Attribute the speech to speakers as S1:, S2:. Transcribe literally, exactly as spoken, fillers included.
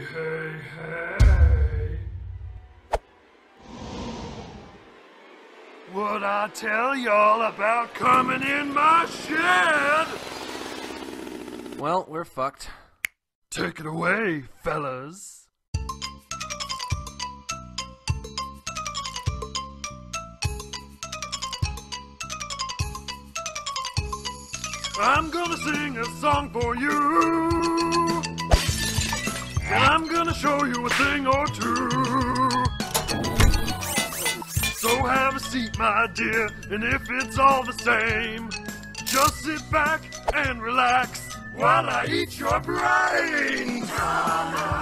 S1: hey, hey. What'd I tell y'all about coming in my shed?
S2: Well, we're fucked.
S1: Take it away, fellas. I'm gonna sing a song for you, and I'm gonna show you a thing or two. So have a seat, my dear, and if it's all the same, just sit back and relax while I eat your brains.